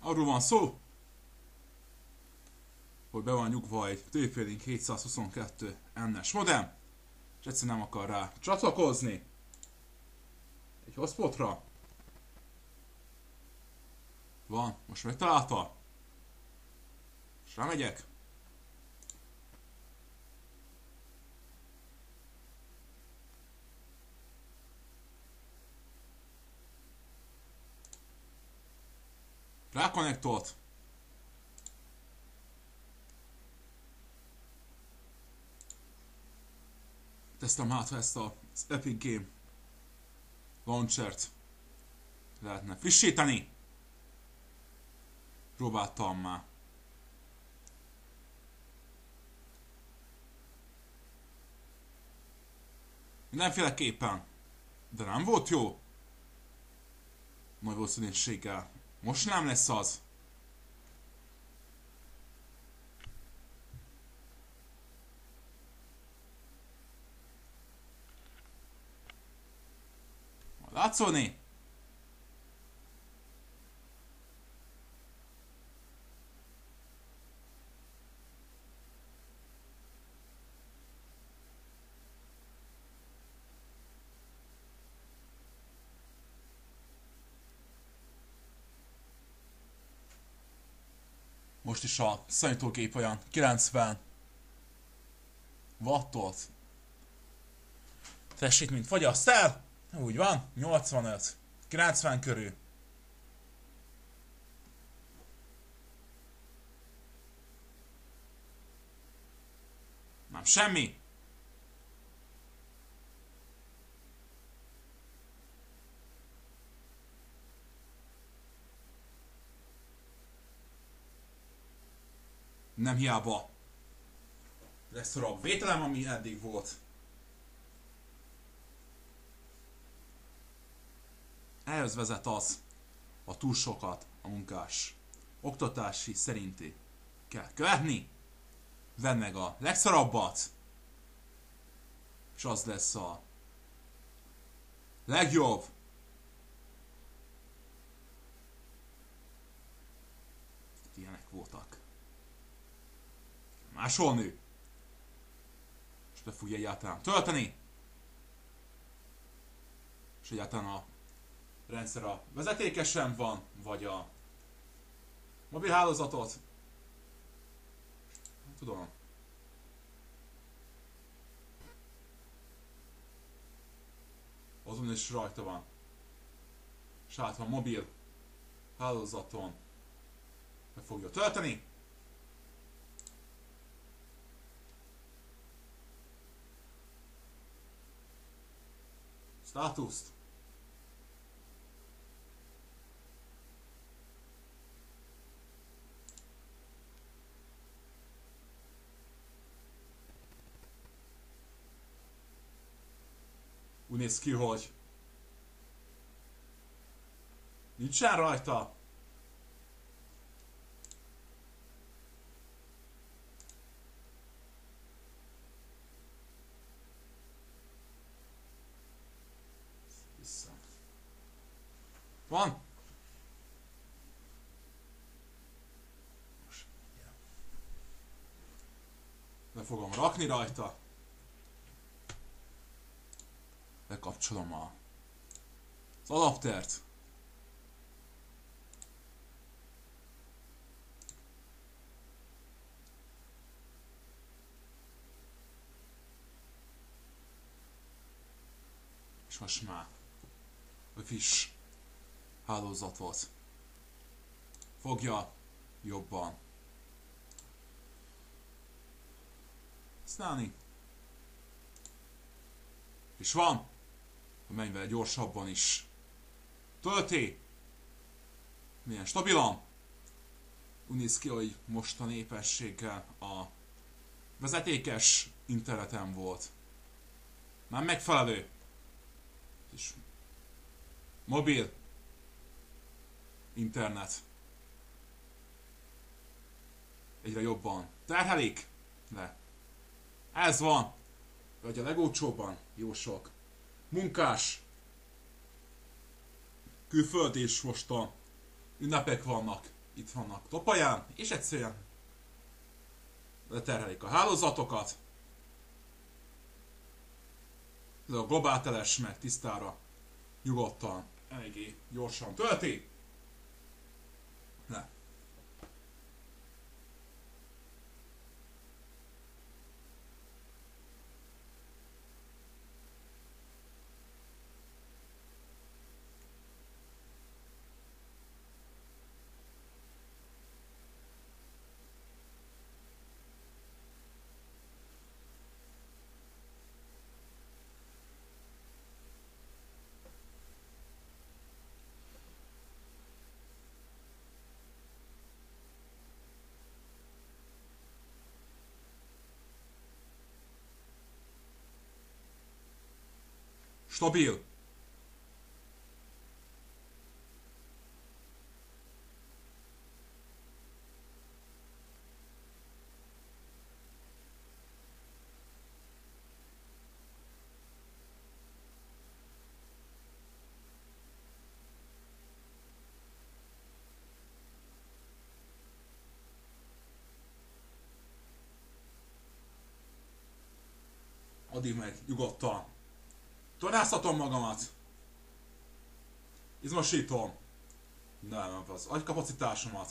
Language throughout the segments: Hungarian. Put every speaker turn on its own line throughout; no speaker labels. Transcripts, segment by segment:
Arról van szó, hogy be van nyugva egy TP-Link 722 NS modem, és egyszerűen nem akar rá csatlakozni egy hotspotra. Van, most megtalálta. És rámegyek. Rákonnektolt. Tesztem hát, ha ezt az Epic Game Launchert lehetne frissíteni. Próbáltam már. Mindenféleképpen. De nem volt jó. Nagy valószínűséggel. Most nem lesz az. Majd látszolni. Most is a számítógép olyan 90 wattot teljesítményt fogyaszt el. Úgy van, 85, 90 körül. Nem semmi. Nem hiába lesz a vételem, ami eddig volt. Ehhez vezet az, ha túl sokat a munkás oktatási szerinti kell követni, vedd meg a legszarabbat, és az lesz a legjobb. Ilyenek voltak. Másolni. És le fogja egyáltalán tölteni. És egyáltalán a rendszer a vezetékesen van, vagy a mobil hálózatot. Nem tudom. Azon is rajta van. És hát a mobil hálózaton le fogja tölteni. Státuszt. Úgy néz ki, hogy nincsen rajta. Van? Le fogom rakni rajta. Lekapcsolom az adaptert. És most már a kis hálózatot fogja jobban használni. És van, hogy menj vele gyorsabban is tölti. Milyen stabilan. Úgy néz ki, hogy most a népességgel a vezetékes interneten volt. Már megfelelő. És mobil internet egyre jobban terhelik le. Ez van, vagy a legolcsóbban jó sok munkás külföld, és most a ünnepek vannak, itt vannak topaján, és egyszerűen leterhelik a hálózatokat. Ez a globálteles meg tisztára nyugodtan, eléggé gyorsan tölti. Le. Stabil. Addig meg nyugodtan. Tornáztatom magamat. Izmosítom. Nem, az agykapacitásomat.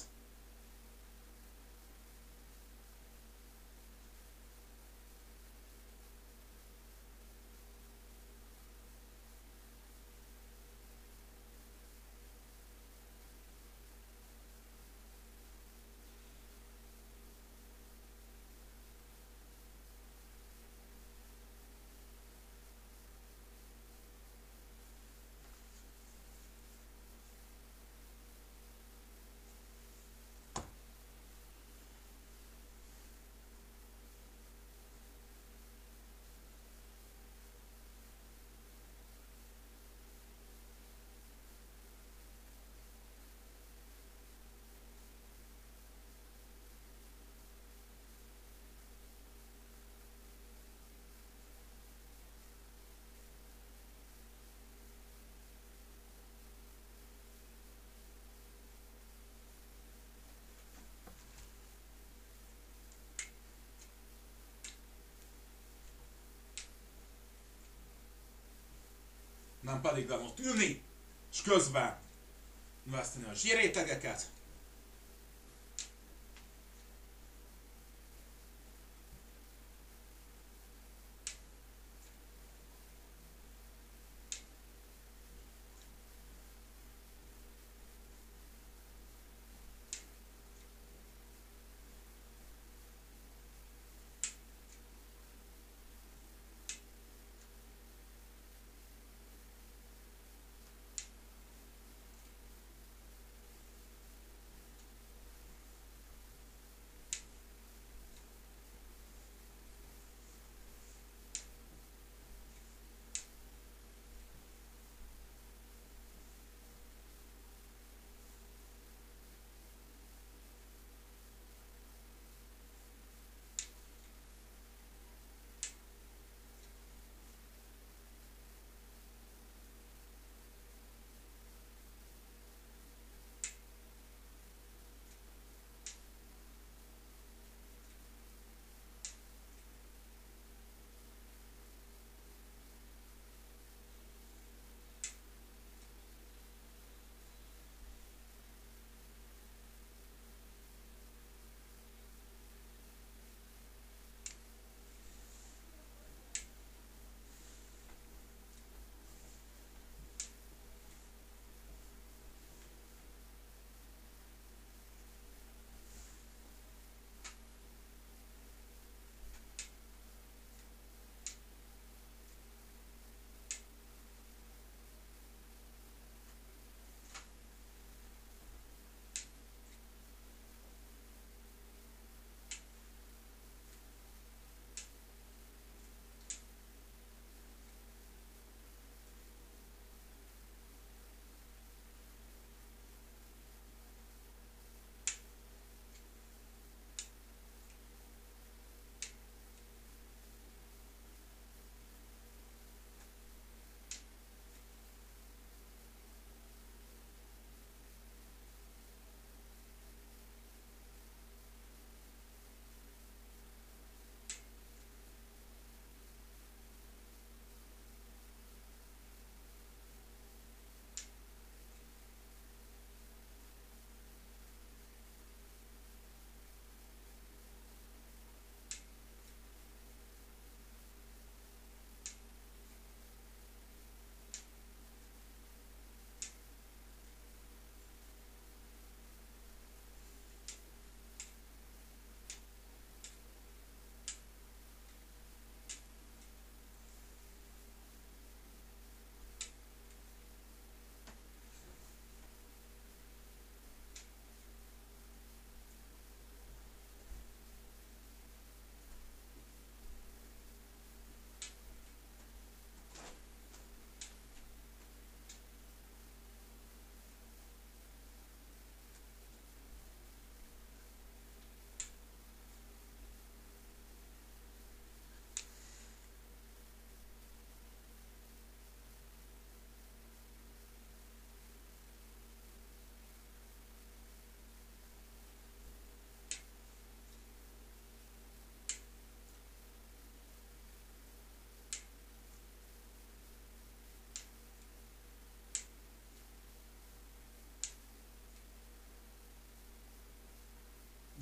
Nem pedig nem ott ülni, és közben növeszteni a zsírrétegeket.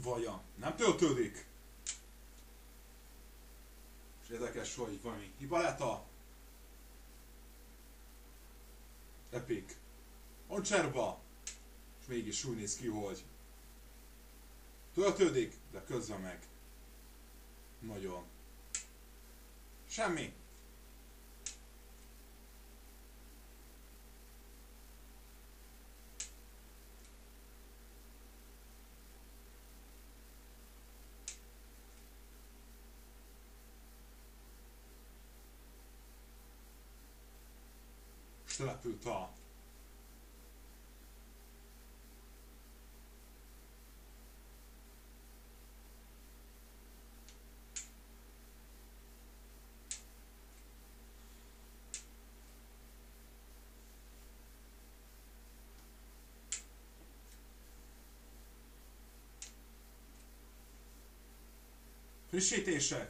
Vaja nem töltődik. És érdekes, hogy valami hiba lett a Epic Launcherba, és mégis úgy néz ki, hogy töltődik, de közben meg nagyon semmi. És települt a frissítések.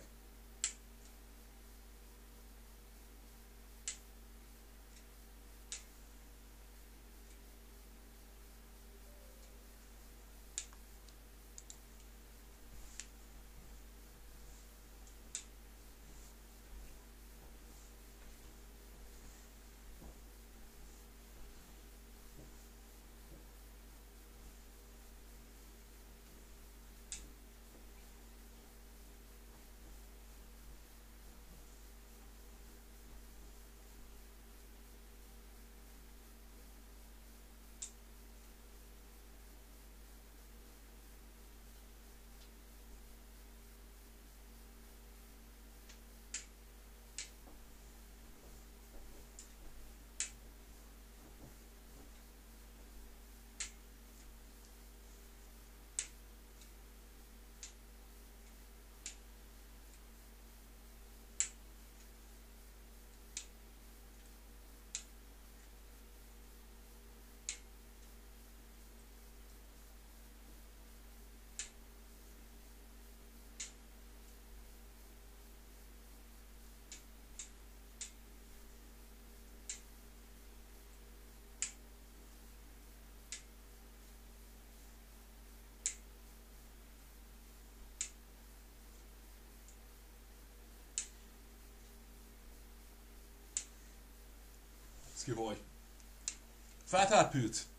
Ki hogy feltelepült,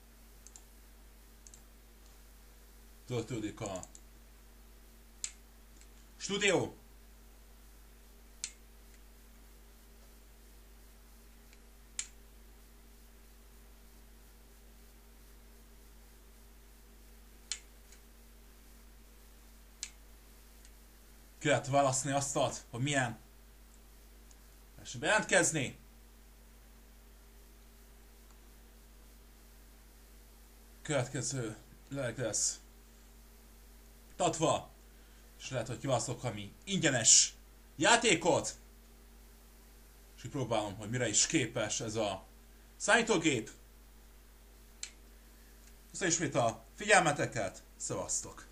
töltődik a stúdió. Ki lehet választani azt, hogy milyen versenybe jelentkezni. Következő lesz tatva, és lehet, hogy kiválasztok valami ingyenes játékot, és próbálom, hogy mire is képes ez a számítógép. Köszönöm ismét a figyelmeteket, szevasztok!